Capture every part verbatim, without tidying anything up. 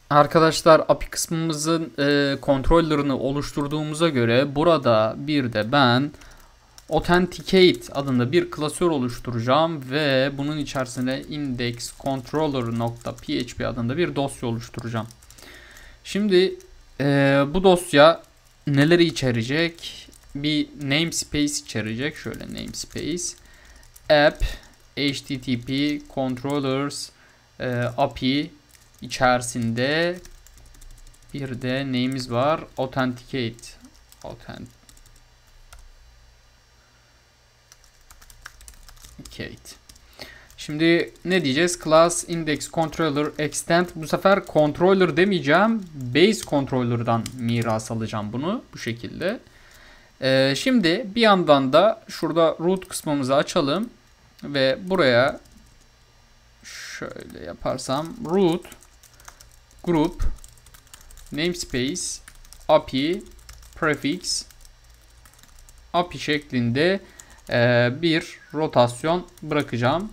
Arkadaşlar A P I kısmımızın e, controller'ını oluşturduğumuza göre burada bir de ben Authenticate adında bir klasör oluşturacağım ve bunun içerisine indexcontroller.php adında bir dosya oluşturacağım. Şimdi e, bu dosya neleri içerecek? Bir namespace içerecek. Şöyle namespace app http controllers e, A P I içerisinde bir de neyimiz var? Authenticate. Authenticate. Şimdi ne diyeceğiz? Class index controller extend. Bu sefer controller demeyeceğim. Base controller'dan miras alacağım bunu. Bu şekilde. Ee, şimdi bir yandan da şurada root kısmımızı açalım. Ve buraya şöyle yaparsam root group namespace A P I prefix A P I şeklinde e, bir rotasyon bırakacağım.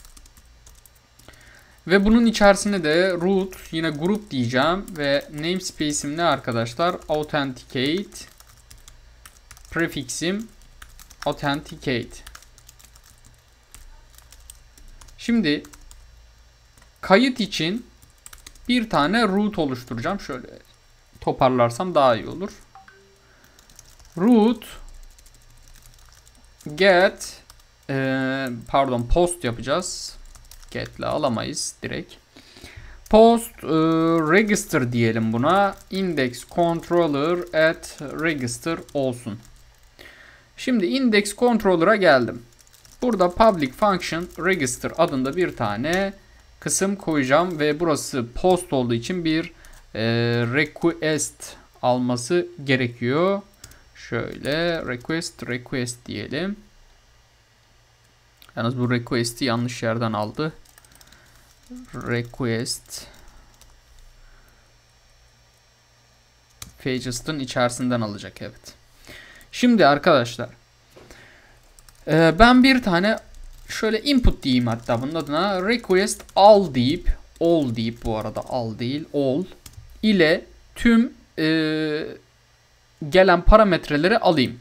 Ve bunun içerisine de root yine group diyeceğim ve namespace'im ne arkadaşlar? Authenticate prefix'im authenticate. Şimdi kayıt için bir tane root oluşturacağım. Şöyle toparlarsam daha iyi olur. Root get e, pardon post yapacağız. Get'le alamayız direkt. Post e, register diyelim buna. Index controller at register olsun. Şimdi index controller'a geldim. Burada public function register adında bir tane kısım koyacağım ve burası post olduğu için bir e, request alması gerekiyor. Şöyle request request diyelim. Yalnız bu request'i yanlış yerden aldı. Request Pages'ın içerisinden alacak, evet. Şimdi arkadaşlar e, ben bir tane şöyle input diyeyim, hatta bunun adına request all deyip all deyip bu arada all değil all ile tüm e, gelen parametreleri alayım.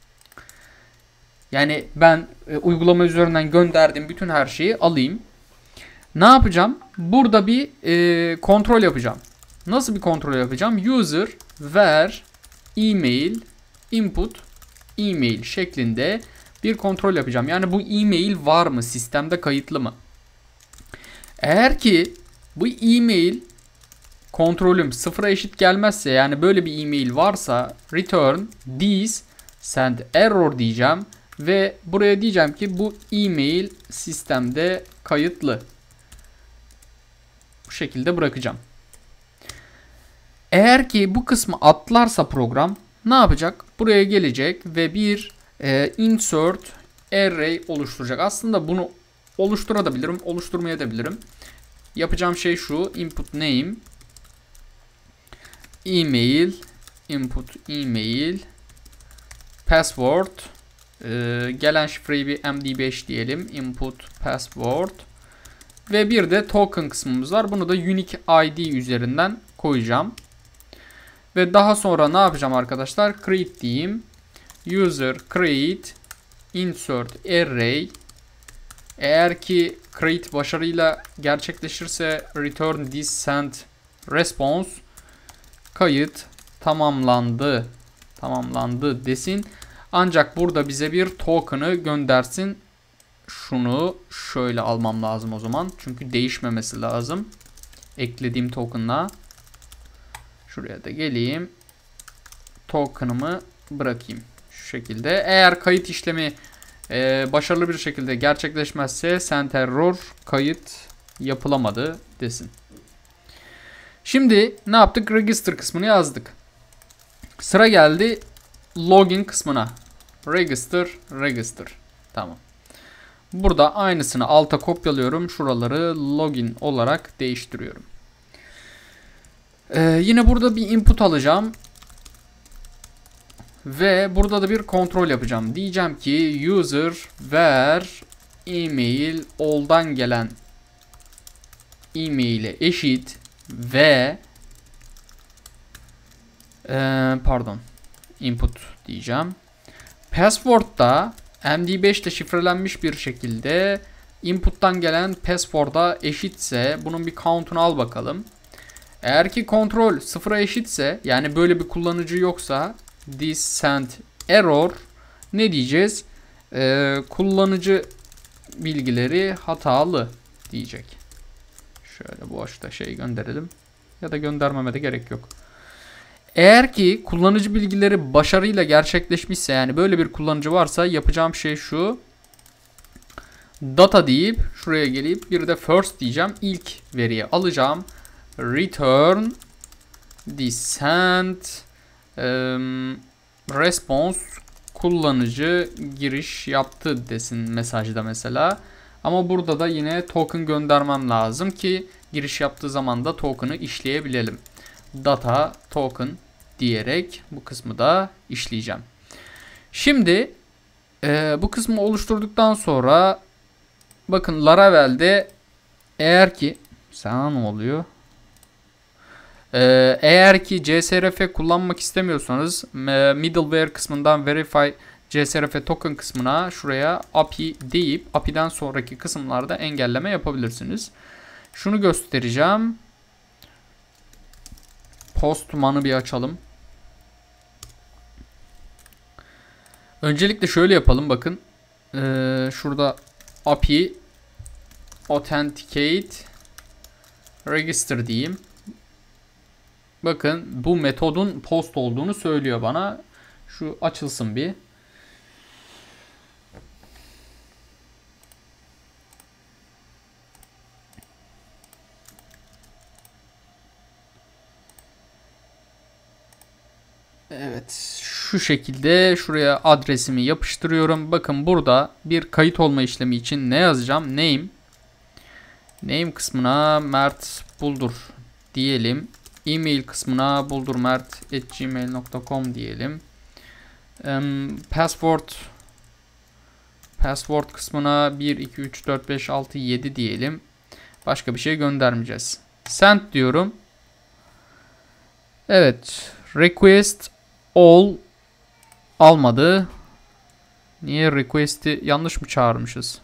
Yani ben e, uygulama üzerinden gönderdiğim bütün her şeyi alayım. Ne yapacağım? Burada bir e, kontrol yapacağım. Nasıl bir kontrol yapacağım? User ver email input email şeklinde bir kontrol yapacağım. Yani bu email var mı? Sistemde kayıtlı mı? Eğer ki bu email kontrolüm sıfıra eşit gelmezse, yani böyle bir email varsa return this send error diyeceğim ve buraya diyeceğim ki bu email sistemde kayıtlı. Bu şekilde bırakacağım. Eğer ki bu kısmı atlarsa program ne yapacak? Buraya gelecek ve bir e, insert array oluşturacak. Aslında bunu oluşturabilirim, oluşturmayabilirim. Yapacağım şey şu: input name email input email password e, gelen şifreyi bir M D beş diyelim, input password ve bir de token kısmımız var. Bunu da unique I D üzerinden koyacağım. Ve daha sonra ne yapacağım arkadaşlar? Create diyeyim. User create insert array. Eğer ki create başarıyla gerçekleşirse return this send response, kayıt tamamlandı tamamlandı desin. Ancak burada bize bir token'ı göndersin. Şunu şöyle almam lazım o zaman. Çünkü değişmemesi lazım. Eklediğim token'la. Şuraya da geleyim. Token'ımı bırakayım. Şu şekilde. Eğer kayıt işlemi e, başarılı bir şekilde gerçekleşmezse send error, kayıt yapılamadı desin. Şimdi ne yaptık? Register kısmını yazdık. Sıra geldi login kısmına. Register, register. Tamam. Burada aynısını alta kopyalıyorum. Şuraları login olarak değiştiriyorum. Ee, yine burada bir input alacağım. Ve burada da bir kontrol yapacağım. Diyeceğim ki user ver email all'dan gelen email'e eşit ve Ee, pardon. Input diyeceğim. Password'da M D beş ile şifrelenmiş bir şekilde input'tan gelen password'a eşitse bunun bir count'unu al bakalım. Eğer ki kontrol sıfıra eşitse, yani böyle bir kullanıcı yoksa this send error ne diyeceğiz? Ee, kullanıcı bilgileri hatalı diyecek. Şöyle boşta şey gönderelim. Ya da göndermeme de gerek yok. Eğer ki kullanıcı bilgileri başarıyla gerçekleşmişse, yani böyle bir kullanıcı varsa yapacağım şey şu. Data deyip şuraya gelip bir de first diyeceğim. İlk veriyi alacağım. Return the send um, response kullanıcı giriş yaptı desin mesajda mesela. Ama burada da yine token göndermem lazım ki giriş yaptığı zaman da token'ı işleyebilelim. Data token diyerek bu kısmı da işleyeceğim. Şimdi e, bu kısmı oluşturduktan sonra bakın Laravel'de eğer ki sana ne oluyor? Ee, eğer ki C S R F kullanmak istemiyorsanız middleware kısmından verify C S R F token kısmına şuraya A P I deyip A P I'den sonraki kısımlarda engelleme yapabilirsiniz. Şunu göstereceğim. Postman'ı bir açalım. Öncelikle şöyle yapalım bakın. Ee, şurada A P I authenticate register diyeyim. Bakın bu metodun post olduğunu söylüyor bana. Şu açılsın bir. Evet, şu şekilde şuraya adresimi yapıştırıyorum. Bakın burada bir kayıt olma işlemi için ne yazacağım? Name. Name kısmına Mert Buldur diyelim. E-mail kısmına buldurmert at gmail nokta com diyelim. Um, password password kısmına bir iki üç dört beş altı yedi diyelim. Başka bir şey göndermeyeceğiz. Send diyorum. Evet. Request all almadı. Niye request'i yanlış mı çağırmışız?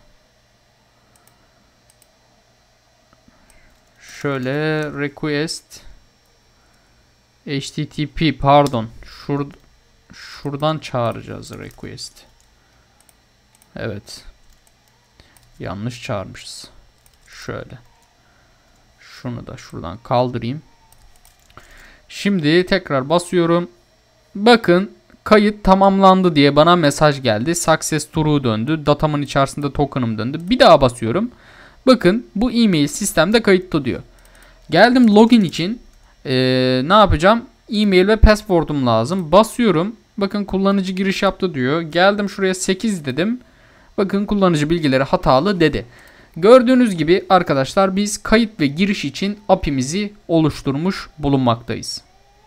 Şöyle request H T T P pardon. Şur şuradan çağıracağız request. Evet. Yanlış çağırmışız. Şöyle. Şunu da şuradan kaldırayım. Şimdi tekrar basıyorum. Bakın kayıt tamamlandı diye bana mesaj geldi. Success true döndü. Datamın içerisinde token'ım döndü. Bir daha basıyorum. Bakın bu e-mail sistemde kayıtlı diyor. Geldim login için. Ee, ne yapacağım? E-mail ve password'um lazım. Basıyorum. Bakın kullanıcı giriş yaptı diyor. Geldim şuraya sekiz dedim. Bakın kullanıcı bilgileri hatalı dedi. Gördüğünüz gibi arkadaşlar biz kayıt ve giriş için A P I'mizi oluşturmuş bulunmaktayız.